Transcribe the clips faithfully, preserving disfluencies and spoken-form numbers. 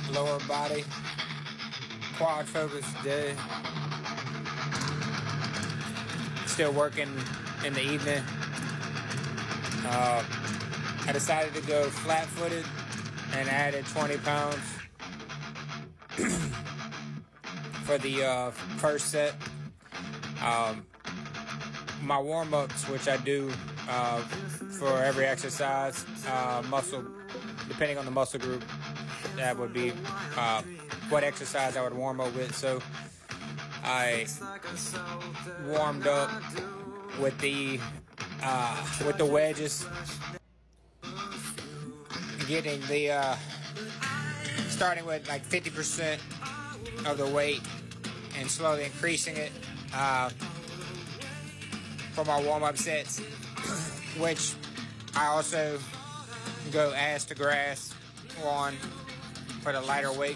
lower body quad focus day. Still working in the evening. Uh, I decided to go flat-footed and added twenty pounds for the uh, first set. Um, my warm-ups, which I do uh, for every exercise, uh, muscle, depending on the muscle group, that would be uh, what exercise I would warm up with. So I warmed up with the uh, with the wedges, getting the uh, starting with like fifty percent of the weight and slowly increasing it uh, for my warm-up sets, which I also go ass to grass on for the lighter weight.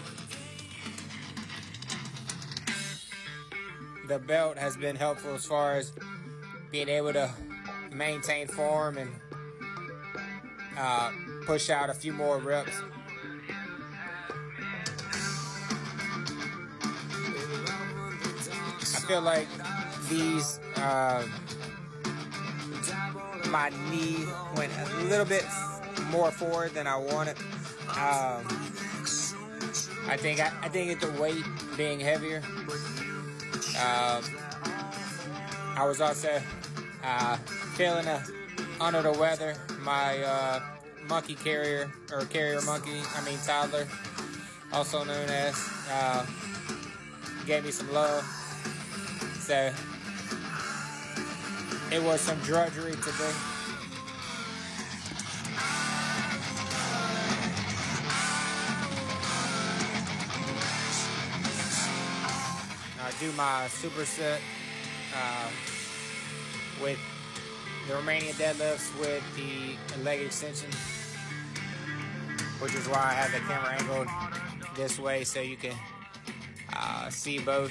The belt has been helpful as far as being able to maintain form and uh, push out a few more reps. I feel like these, uh, my knee went a little bit more forward than I wanted. Um, I think I, I think it's the weight being heavier. Uh, I was also uh, feeling uh, under the weather. My uh, monkey carrier, or carrier monkey, I mean toddler, also known as, uh, gave me some love. So it was some drudgery today. I do my superset uh, with the Romanian deadlifts with the leg extension, which is why I have the camera angled this way so you can uh, see both.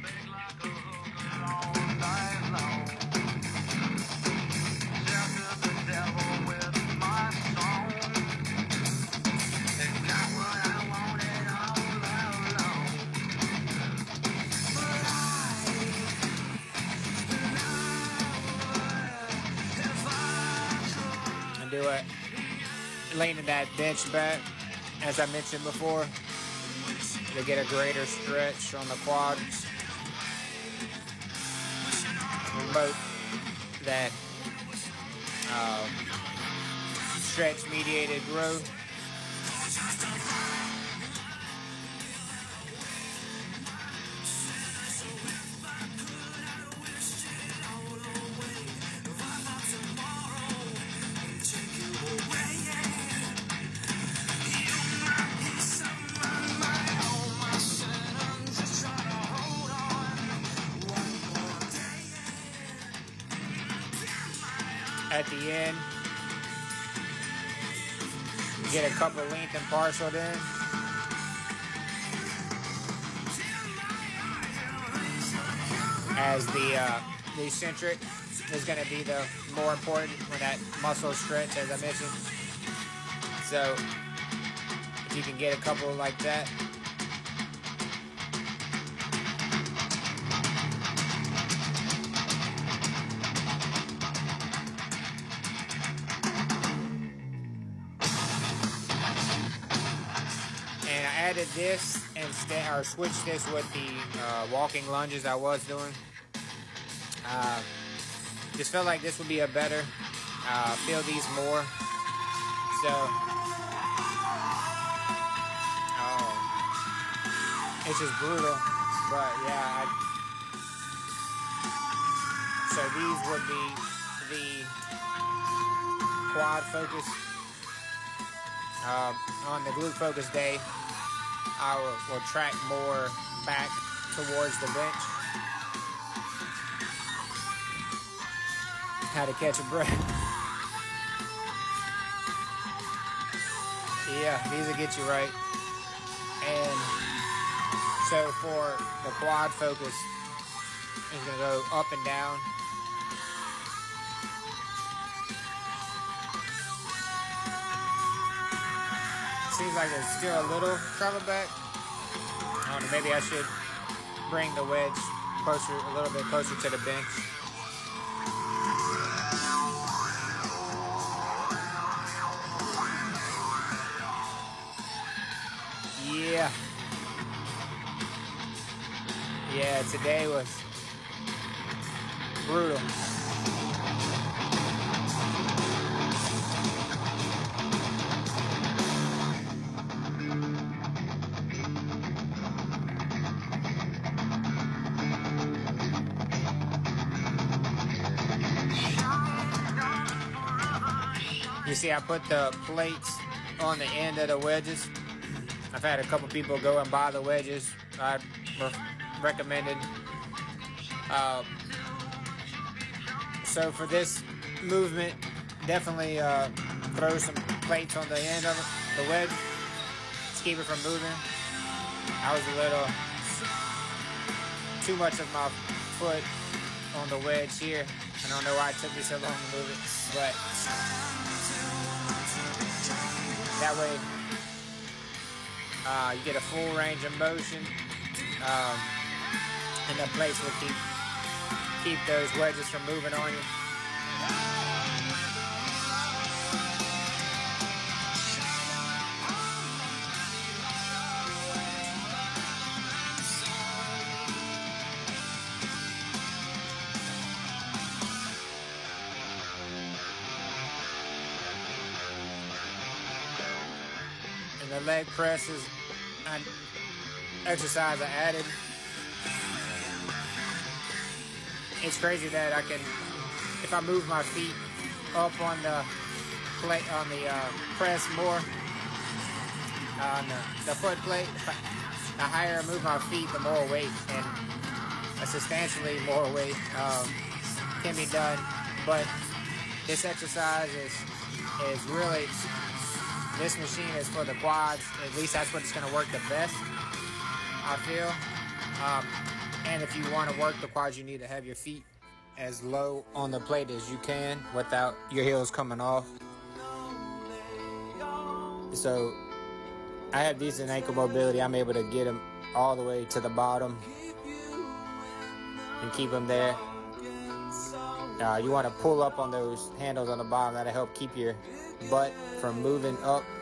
Do it, leaning that bench back, as I mentioned before, to get a greater stretch on the quads. Promote that uh, stretch-mediated growth. At the end, get a couple length and partial in. As the uh, the eccentric is going to be the more important when that muscle stretch, as I mentioned. So if you can get a couple like that. And I added this instead, or switched this with the uh, walking lunges I was doing. Uh, just felt like this would be a better, uh, feel these more. So, oh, it's just brutal, but yeah. I, so these would be the quad focus. Uh, on the glute focus day, I will, will track more back towards the bench. How to catch a breath. Yeah, these will get you right. And so for the quad focus, it's going to go up and down. seems like there's still a little travel back. I don't know, maybe I should bring the wedge closer, a little bit closer to the bench. Yeah. Yeah, today was brutal. You see, I put the plates on the end of the wedges. I've had a couple people go and buy the wedges. I re recommended. Uh, so for this movement, definitely uh, throw some plates on the end of it, the wedge, to keep it from moving. I was a little too much of my foot on the wedge here. I don't know why it took me so long to move it, but that way uh, you get a full range of motion, um, and the plates will keep keep those wedges from moving on you. The leg press is an exercise I added. It's crazy that I can, if I move my feet up on the plate, on the uh, press more, on the, the foot plate, the higher I move my feet, the more weight, and a substantially more weight um, can be done. But this exercise is is really. This machine is for the quads. At least that's what it's going to work the best, I feel. Um, and if you want to work the quads, you need to have your feet as low on the plate as you can without your heels coming off. So I have decent ankle mobility. I'm able to get them all the way to the bottom and keep them there. Uh, you want to pull up on those handles on the bottom. That'll help keep your butt from moving up